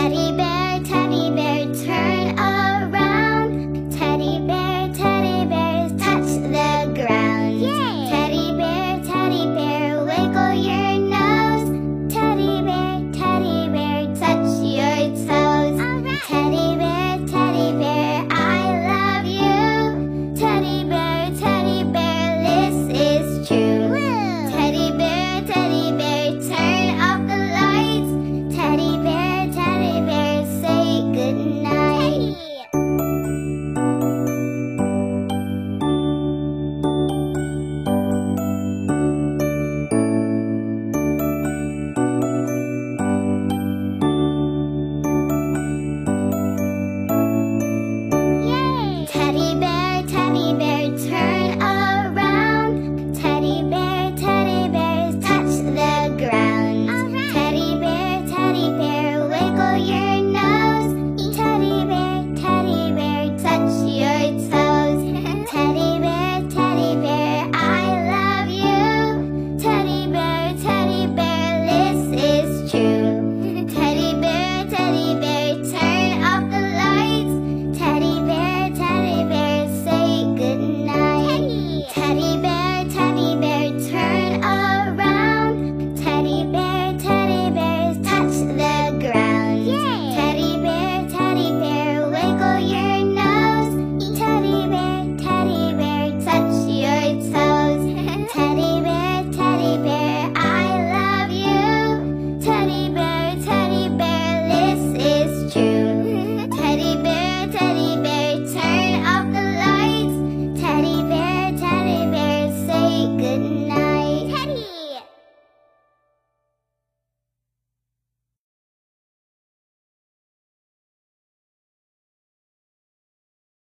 teddy bear, turn around. Teddy bear, touch the ground. Yay! Teddy bear, wiggle your nose. Teddy bear, touch your toes. All right. Teddy bear, I love you. Teddy bear, this is true. Woo! Teddy bear, turn off the lights. Teddy bear, say goodnight. Yay! Teddy bear, turn around. Teddy bear, touch the ground. All right. Teddy bear, wiggle your nose. Teddy bear, touch your toes. Teddy bear, I love you. Teddy bear, this is true. Teddy bear, turn off the lights. Teddy bear, say goodnight. Teddy bear, turn around. Teddy bear, touch the ground. Yay! Teddy bear, wiggle your nose. Teddy bear, touch your toes. Teddy bear, I love you. Teddy bear,